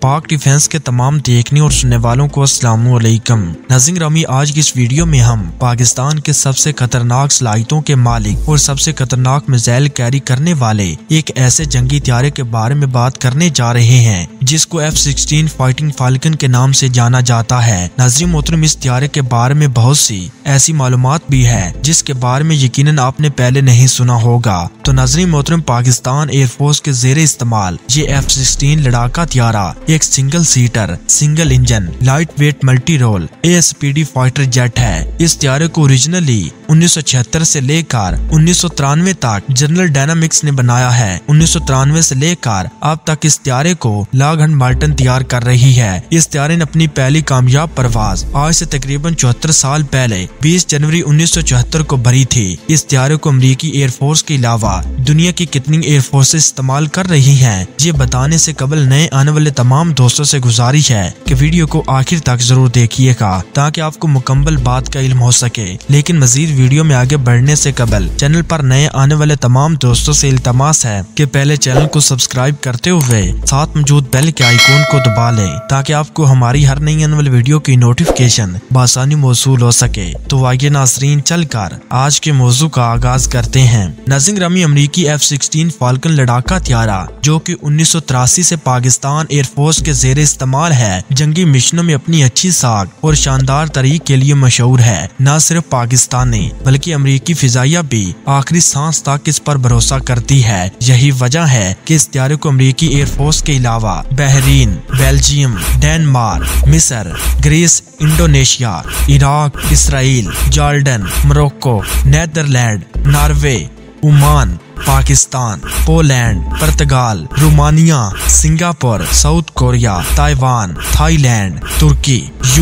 पाक डिफेंस के तमाम देखने और सुनने वालों को अस्सलामुअलैकुम। नाज़रीन ग्रामी, आज की इस वीडियो में हम पाकिस्तान के सबसे खतरनाक सलाहियतों के मालिक और सबसे खतरनाक मिसाइल कैरी करने वाले एक ऐसे जंगी त्यारे के बारे में बात करने जा रहे हैं जिसको F-16 फाइटिंग फाल्कन के नाम से जाना जाता है। नाज़रीन मोहतरम, इस त्यारे के बारे में बहुत सी ऐसी मालूमात भी है जिसके बारे में यकीनन आपने पहले नहीं सुना होगा। तो नाज़रीन मोहतरम, पाकिस्तान एयरफोर्स के ज़ेरे इस्तेमाल ये F-16 लड़ाका त्यारा एक single seater single engine light weight multi role ASPD fighter jet है। इस त्यारे को ओरिजिनली 1976 से लेकर 1993 तक जनरल डायनामिक्स ने बनाया है। 1993 से लेकर अब तक इस त्यारे को लॉकहीड मार्टिन तैयार कर रही है। इस त्यारे ने अपनी पहली कामयाब परवाज आज से तकरीबन 74 साल पहले 20 जनवरी 1974 को भरी थी। इस त्यारे को अमेरिकी एयरफोर्स के अलावा दुनिया की कितनी एयरफोर्सेस इस्तेमाल कर रही हैं, ये बताने से कबल नए आने वाले तमाम दोस्तों से गुजारिश है कि वीडियो को आखिर तक जरूर देखिएगा ताकि आपको मुकम्मल बात का इल्म हो सके। लेकिन मजीद वीडियो में आगे बढ़ने से कबल चैनल पर नए आने वाले तमाम दोस्तों से इल्तमास है कि पहले चैनल को सब्सक्राइब करते हुए साथ मौजूद बेल के आइकॉन को दबा लें ताकि आपको हमारी हर नई आने वाली वीडियो की नोटिफिकेशन बआसानी मौसूल हो सके। तो आइए नाज़रीन, चलकर आज के मौजू का आगाज करते हैं। नाज़रीन ग्रामी, अमेरिकी F-16 फाल्कन लड़ाका त्यारा जो कि 1983 से पाकिस्तान एयरफोर्स के ज़ेरे इस्तेमाल है, जंगी मिशनों में अपनी अच्छी साख और शानदार तरीक के लिए मशहूर है। न सिर्फ पाकिस्तानी बल्कि अमेरिकी फिजाइया भी आखिरी सांस तक इस पर भरोसा करती है। यही वजह है कि इस त्यारे को अमेरिकी एयरफोर्स के अलावा बहरीन, बेल्जियम, डेनमार्क, मिस्र, Greece, Indonesia, Iraq, Israel, Jordan, Morocco, Netherlands, Norway, Oman, Pakistan, Poland, पुर्तगाल, Romania, Singapore, south Korea, Taiwan, Thailand, तुर्की,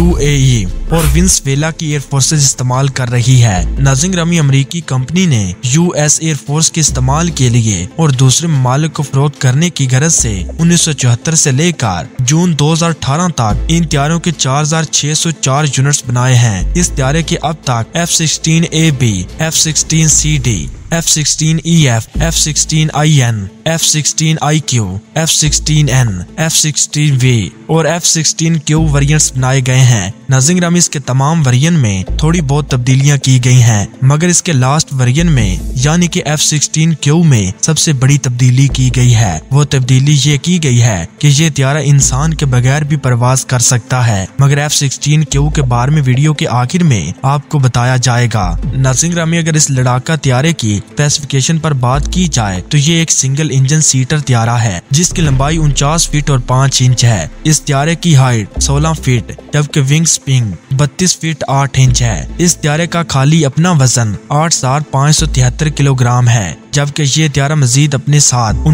UAE और वेनेजुएला की एयरफोर्सेस इस्तेमाल कर रही है। नाज़रीन ग्रामी, अमेरिकी कंपनी ने US एयरफोर्स के इस्तेमाल के लिए और दूसरे ममालिक को फरोख्त करने की गरज से 1974 से लेकर जून 2018 तक इन त्यारों के 4604 यूनिट्स बनाए हैं। इस त्यारे के अब तक F-16AB, F-16CD, F-16EF, F-16IN, F-16IQ, F-16N, F-16V और F-16Q वेरिएंट्स बनाए गए हैं। नाज़रीन ग्रामी, इसके तमाम वेरिएंट में थोड़ी बहुत तब्दीलियां की गई हैं, मगर इसके लास्ट वेरिएंट में यानी कि F-16Q में सबसे बड़ी तब्दीली की गई है। वो तब्दीली ये की गई है कि ये त्यारा इंसान के बगैर भी परवाज कर सकता है, मगर F-16Q के बारे में वीडियो के आखिर में आपको बताया जाएगा। नाज़रीन ग्रामी, अगर इस लड़ाका त्यारे की स्पेसिफिकेशन पर बात की जाए तो ये एक सिंगल इंजन सीटर त्यारा है जिसकी लंबाई 49 फीट और 5 इंच है। इस त्यारे की हाइट 16 फीट जबकि विंग स्पैन 32 फीट 8 इंच है। इस त्यारे का खाली अपना वजन 8573 किलोग्राम है, जबकि ये त्यारा मजीद अपने साथ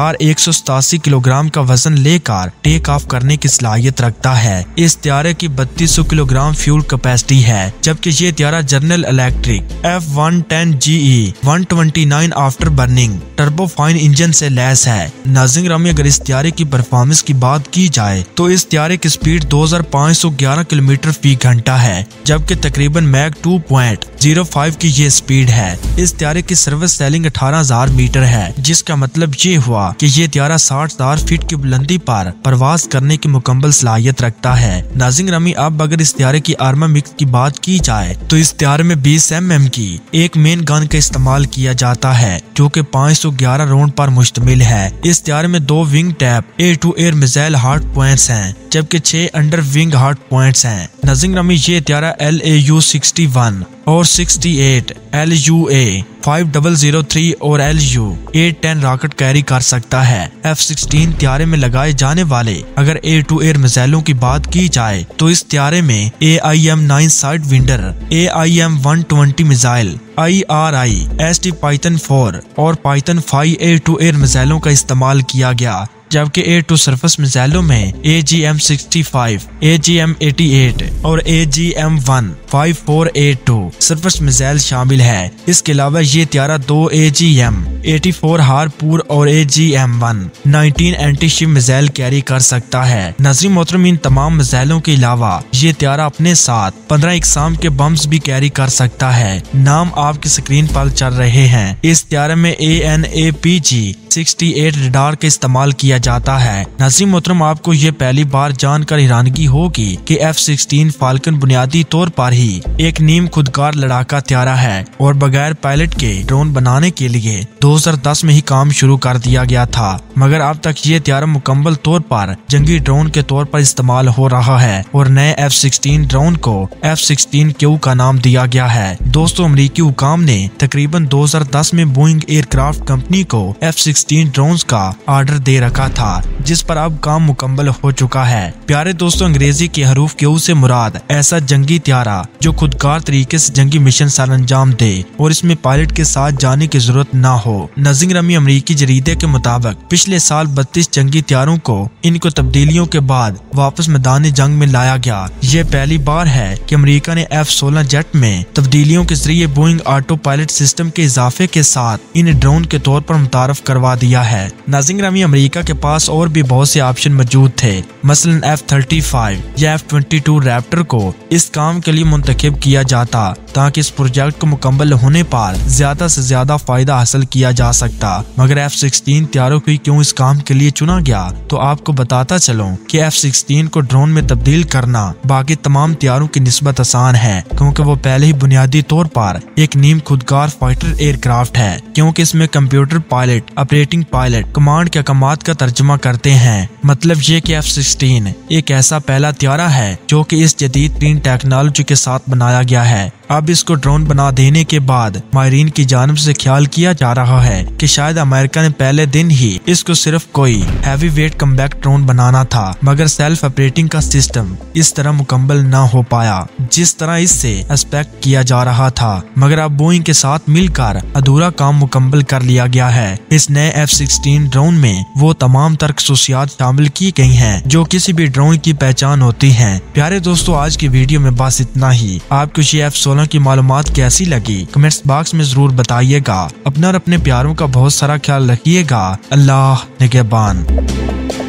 19,187 किलोग्राम का वजन लेकर टेक ऑफ करने की सलाहियत रखता है। इस त्यारे की 3200 किलोग्राम फ्यूल कैपेसिटी है, जबकि ये त्यारा general electric F-110GE 129 after burning turbofan engine से लैस है। नाज़रीन ग्रामी, अगर इस त्यारे की परफॉर्मेंस की बात की जाए तो इस त्यारे की स्पीड 2511 किलोमीटर फी घंटा है, जबकि तकरीबन मैक 2.05 की ये स्पीड है। इस त्यारे की सर्विस सेलिंग 18,000 मीटर है, जिसका मतलब ये हुआ कि ये त्यारा 60,000 फीट की बुलंदी पर परवाज करने की मुकम्मल सलाहियत रखता है। नाज़रीन ग्रामी, अब अगर इस त्यारे की आर्मर मिक्स की बात की जाए तो इस त्यारे में 20 mm की एक मेन गन का इस्तेमाल किया जाता है जो कि 511 राउंड पर मुश्तमिल है। इस त्यारे में 2 wing tip air to air missile hard points हैं, जबकि 6 अंडर विंग हार्ड पॉइंट्स हैं। नाज़रीन ग्रामी, ये त्यारा LAU 61 और 68 LUA 5003 और LU 810 रॉकेट कैरी कर सकता है। F-16 त्यारे में लगाए जाने वाले अगर एयर टू एयर मिसाइलों की बात की जाए तो इस त्यारे में AIM-9 sidewinder, AIM-120 missile, IRI, SD Python 4 और Python 5 एयर टू एयर मिसाइलों का इस्तेमाल किया गया, जबकि एयर टू सरफेस मिसाइलों में AGM-65, AGM-88 और AGM-1 5482 सर्फेस मिसाइल शामिल है। इसके अलावा ये त्यारा 2 AGM-84 हारपूर और AGM-1 19 anti ship missile carry कर सकता है। नाज़रीन मोहतरम, इन तमाम मिसाइलों के अलावा ये त्यारा अपने साथ 15 इकसाम के बम्स भी कैरी कर सकता है। नाम आपकी स्क्रीन पर चल रहे हैं। इस त्यारे में AN/APG-68 रडार का इस्तेमाल किया जाता है। नाज़रीन मोहतरम, आपको ये पहली बार जानकर हैरानगी होगी कि F-16 फाल्कन बुनियादी तौर पर ही एक नीम खुदकार लड़ाका त्यारा है और बगैर पायलट के ड्रोन बनाने के लिए 2010 में ही काम शुरू कर दिया गया था, मगर अब तक ये त्यारा मुकम्मल तौर पर जंगी ड्रोन के तौर पर इस्तेमाल हो रहा है और नए F-16 ड्रोन को F-16Q का नाम दिया गया है। दोस्तों, अमरीकी हुकाम ने तकरीबन 2010 में बोइंग एयरक्राफ्ट कंपनी को F-16 ड्रोन्स का ऑर्डर दे रखा था, जिस पर अब काम मुकम्मल हो चुका है। प्यारे दोस्तों, अंग्रेजी के हरूफ Q से मुराद ऐसा जंगी त्यारा जो खुदकार तरीके से जंगी मिशन सर अंजाम दे और इसमें पायलट के साथ जाने की जरूरत न हो। नज़ीर रमी अमरीकी जरीदे के मुताबिक पिछले साल 32 जंगी त्यारों को इनको तब्दीलियों के बाद वापस मैदान जंग में लाया गया। ये पहली बार है कि अमेरिका ने F-16 जेट में तब्दीलियों के जरिए बोइंग ऑटो पायलट सिस्टम के इजाफे के साथ इन ड्रोन के तौर पर मुतारफ करवा दिया है। नाज़रीन रमी अमेरिका के पास और भी बहुत से ऑप्शन मौजूद थे, मसलन F-35 या F-22 रैप्टर को इस काम के लिए मुंतखब किया जाता ताकि इस प्रोजेक्ट को मुकम्मल होने पर ज्यादा से ज्यादा फायदा हासिल किया जा सकता, मगर F-16 त्यारों को क्यों इस काम के लिए चुना गया तो आपको बताता चलूं कि F-16 को ड्रोन में तब्दील करना बाकी तमाम त्यारों की निस्बत आसान है, क्योंकि वो पहले ही बुनियादी तौर पर एक नीम खुदकार फाइटर एयरक्राफ्ट है, क्योंकि इसमें computer pilot, operating pilot command के अहकामात का तर्जुमा करते हैं। मतलब ये कि F-16 एक ऐसा पहला त्यारा है जो कि इस जदीद तरीन टेक्नोलॉजी के साथ बनाया गया है। अब इसको ड्रोन बना देने के बाद माहिरीन की जानिब से ख्याल किया जा रहा है कि शायद अमेरिका ने पहले दिन ही इसको सिर्फ कोई हैवी वेट कम्बैक्ट ड्रोन बनाना था, मगर सेल्फ ऑपरेटिंग का सिस्टम इस तरह मुकम्मल न हो पाया जिस तरह इससे एक्सपेक्ट किया जा रहा था, मगर अब बोइंग के साथ मिलकर अधूरा काम मुकम्मल कर लिया गया है। इस नए F-16 ड्रोन में वो तमाम तर खसूसियात शामिल की गई हैं जो किसी भी ड्रोन की पहचान होती हैं। प्यारे दोस्तों, आज की वीडियो में बस इतना ही। आपको ये F-16 की मालूमात कैसी लगी कमेंट्स बॉक्स में जरूर बताइएगा। अपना और अपने प्यारों का बहुत सारा ख्याल रखिएगा। अल्लाह निगहबान।